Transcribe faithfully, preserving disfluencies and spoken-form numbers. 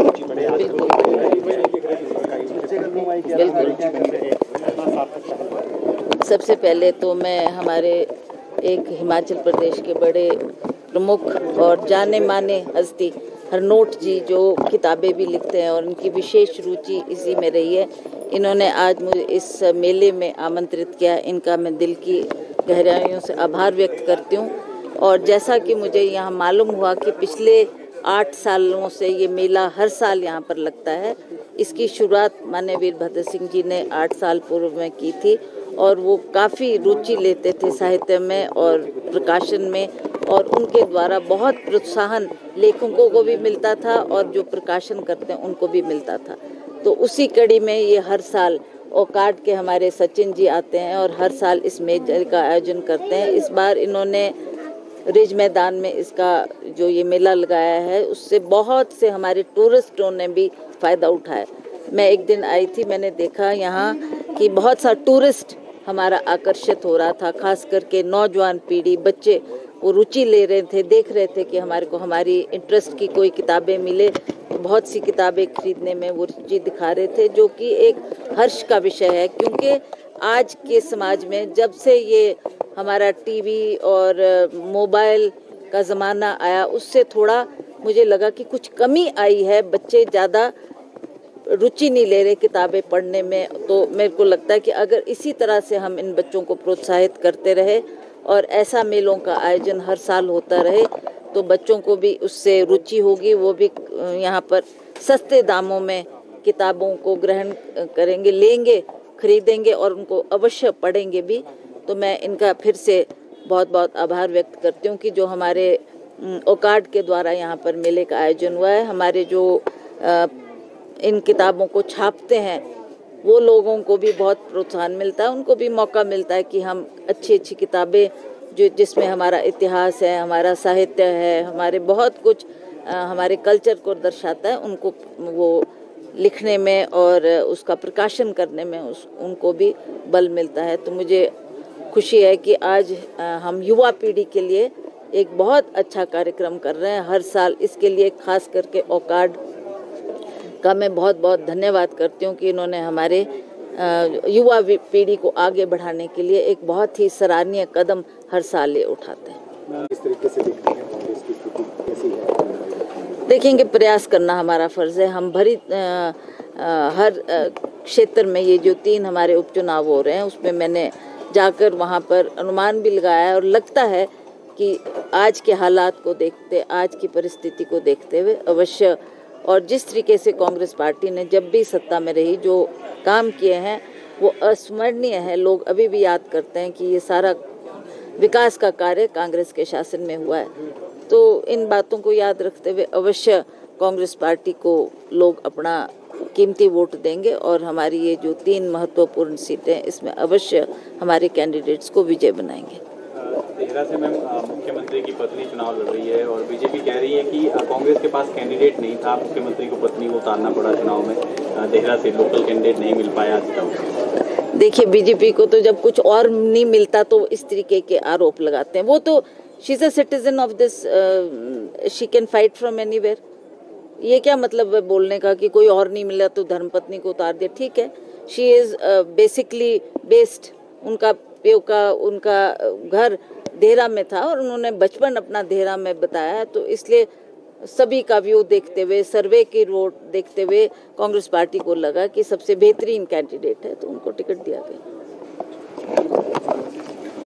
रुचि बढ़े। सबसे पहले तो मैं हमारे एक हिमाचल प्रदेश के बड़े प्रमुख और जाने माने हस्ती हरनोट जी जो किताबें भी लिखते हैं और उनकी विशेष रुचि इसी में रही है, इन्होंने आज मुझे इस मेले में आमंत्रित किया। इनका मैं दिल की गहराइयों से आभार व्यक्त करती हूँ। और जैसा कि मुझे यहाँ मालूम हुआ कि पिछले आठ सालों से ये मेला हर साल यहाँ पर लगता है। इसकी शुरुआत माननीय वीरभद्र सिंह जी ने आठ साल पूर्व में की थी और वो काफ़ी रुचि लेते थे साहित्य में और प्रकाशन में, और उनके द्वारा बहुत प्रोत्साहन लेखकों को भी मिलता था और जो प्रकाशन करते हैं उनको भी मिलता था। तो उसी कड़ी में ये हर साल ओकार्ड के हमारे सचिन जी आते हैं और हर साल इस मेले का आयोजन करते हैं। इस बार इन्होंने रिज मैदान में इसका जो ये मेला लगाया है उससे बहुत से हमारे टूरिस्टों ने भी फ़ायदा उठाया। मैं एक दिन आई थी, मैंने देखा यहाँ कि बहुत सा टूरिस्ट हमारा आकर्षित हो रहा था, खास करके नौजवान पीढ़ी, बच्चे वो रुचि ले रहे थे, देख रहे थे कि हमारे को हमारी इंटरेस्ट की कोई किताबें मिले। तो बहुत सी किताबें खरीदने में वो रुचि दिखा रहे थे, जो कि एक हर्ष का विषय है, क्योंकि आज के समाज में जब से ये हमारा टीवी और मोबाइल का ज़माना आया उससे थोड़ा मुझे लगा कि कुछ कमी आई है, बच्चे ज़्यादा रुचि नहीं ले रहे किताबें पढ़ने में। तो मेरे को लगता है कि अगर इसी तरह से हम इन बच्चों को प्रोत्साहित करते रहे और ऐसा मेलों का आयोजन हर साल होता रहे तो बच्चों को भी उससे रुचि होगी, वो भी यहाँ पर सस्ते दामों में किताबों को ग्रहण करेंगे, लेंगे, खरीदेंगे और उनको अवश्य पढ़ेंगे भी। तो मैं इनका फिर से बहुत बहुत आभार व्यक्त करती हूँ कि जो हमारे ओकार्ड के द्वारा यहाँ पर मेले का आयोजन हुआ है। हमारे जो आ, इन किताबों को छापते हैं वो लोगों को भी बहुत प्रोत्साहन मिलता है, उनको भी मौका मिलता है कि हम अच्छी अच्छी किताबें जो जिसमें हमारा इतिहास है, हमारा साहित्य है, हमारे बहुत कुछ आ, हमारे कल्चर को दर्शाता है, उनको वो लिखने में और उसका प्रकाशन करने में उस उनको भी बल मिलता है। तो मुझे खुशी है कि आज आ, हम युवा पीढ़ी के लिए एक बहुत अच्छा कार्यक्रम कर रहे हैं हर साल। इसके लिए खास करके ओकार्ड का मैं बहुत बहुत धन्यवाद करती हूँ कि इन्होंने हमारे युवा पीढ़ी को आगे बढ़ाने के लिए एक बहुत ही सराहनीय कदम हर साल ये उठाते हैं। किस तरीके से देखते हैं कांग्रेस की स्थिति कैसी है? देखेंगे, प्रयास करना हमारा फर्ज है। हम भरी आ, आ, हर क्षेत्र में ये जो तीन हमारे उपचुनाव हो रहे हैं उसमें मैंने जाकर वहाँ पर अनुमान भी लगाया है और लगता है कि आज के हालात को देखते, आज की परिस्थिति को देखते हुए अवश्य, और जिस तरीके से कांग्रेस पार्टी ने जब भी सत्ता में रही जो काम किए हैं वो अस्मरणीय है। लोग अभी भी याद करते हैं कि ये सारा विकास का कार्य कांग्रेस के शासन में हुआ है। तो इन बातों को याद रखते हुए अवश्य कांग्रेस पार्टी को लोग अपना कीमती वोट देंगे और हमारी ये जो तीन महत्वपूर्ण सीटें इसमें अवश्य हमारे कैंडिडेट्स को विजय बनाएंगे। देहरा से मैम मुख्यमंत्री की पत्नी चुनाव लड़ रही है और बीजेपी कह रही है कि कांग्रेस के पास कैंडिडेट नहीं था, मुख्यमंत्री को पत्नी को उतारना पड़ा चुनाव में, देहरा से लोकल कैंडिडेट नहीं मिल पाया आज तक। देखिए, बीजेपी को तो जब कुछ और नहीं मिलता तो इस तरीके के आरोप लगाते हैं। वो तो she is a citizen of this, she can fight from anywhere. ये क्या मतलब है बोलने का कि कोई और नहीं मिला तो धर्मपत्नी को उतार दिया? ठीक है, शी इज बेसिकली बेस्ड, उनका प्यो का उनका घर देहरा में था और उन्होंने बचपन अपना देहरा में बताया, तो इसलिए सभी का व्यू देखते हुए, सर्वे की वोट देखते हुए कांग्रेस पार्टी को लगा कि सबसे बेहतरीन कैंडिडेट है तो उनको टिकट दिया गया।